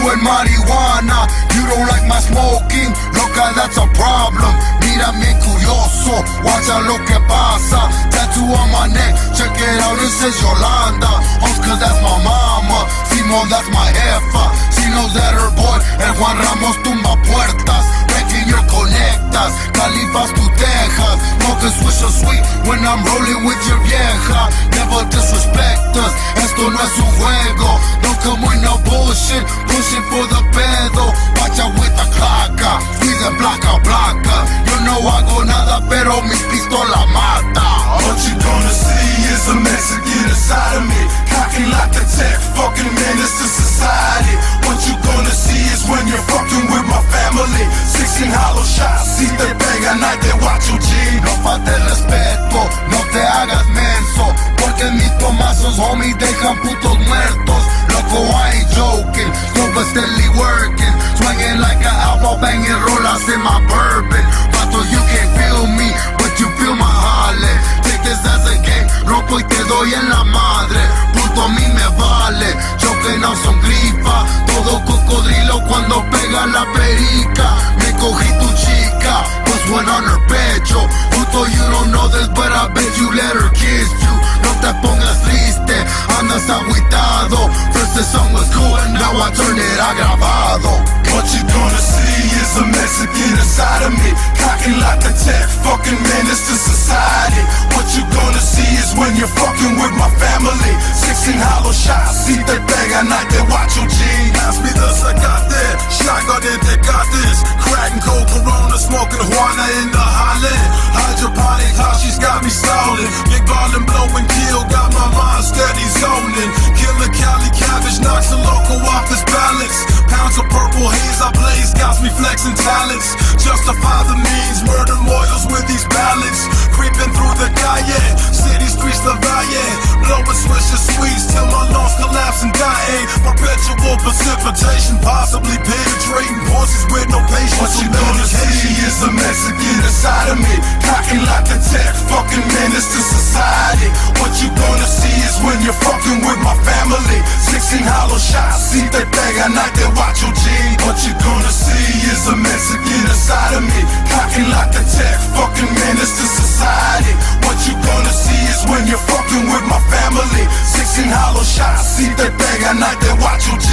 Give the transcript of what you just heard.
and marijuana. You don't like my smoking, loca, that's a problem. Mira bien curioso, watcha lo que pasa. Tattoo on my neck, check it out, it says Yolanda. Cause that's my mama, Simon, that's my jefa. She knows that her boy, el Juan Ramos, tumba puertas. Wrecking your conectas, Califas tu Texas. Smoking Swisher Sweet when I'm rolling with your vieja. Never disrespect us, esto no es un juego. Don't come with no bullshit, pushing for the pedo. Watch out with the claca, fui de placa a placa. Yo no hago nada, pero mi pistola mata. What you gonna see is a Mexican inside of me, cocking like the tech, fucking menace to society. What you gonna see is when you're fucking with my family. 16 hollow shots, si te pegan, ahí te guacho G. No falte respeto, no te hagas menso, porque mis tomazos, homie, dejan putos muertos. Loco, I ain't joking, so but steadily working, swinging like an alpha, banging rollers in my bourbon. Vato, you can't feel me, but you feel my jale. Take this as a game, rompo y te doy en la madre. Puto a mí me vale, choking on some gripa. Todo cocodrilo cuando pega la perica. Me cogí tu chica, pues one on her pecho. Puto, you don't know this, but I bet you let her kiss you. No te pongas triste, andas agüitado. First the song was cool and now I turn it a grabado. What you gonna see is a Mexican inside of me, cocking like the tech, fucking menace to society. What you gonna see is when you're fucking with my family. 16 hollow shots, si te pegan, ahí te guacho G. Pass me the Zacate, shotgun in Tecates. Crack and cold Corona, smoking Juana in the Highland. Hydroponic, how she's got me stalling. Big ballin', blowing kill, got my mind steady zoning. Killer Cali cabbage knocks a loco off his balance. Pounds of purple haze I blaze, got me flexing talents. Justify the means, murder moils with these ballads. Creeping through the calle, city streets the valle. Blowing Swisher Sweets till my lungs collapse and die. Perpetual precipitation, possibly penetrating voices with no patience. What you gonna see is a Mexican inside of me, cocking like the tech, fucking menace to society. What you gonna see is when you're fucking with my family. 16 hollow shots, si te pegan, ahí te guacho G. What you gonna see is a Mexican inside of me, cocking like the tech, fucking menace to society. What you gonna see is when you're fucking with my family. 16 hollow shots, si te pegan, ahí te guacho G.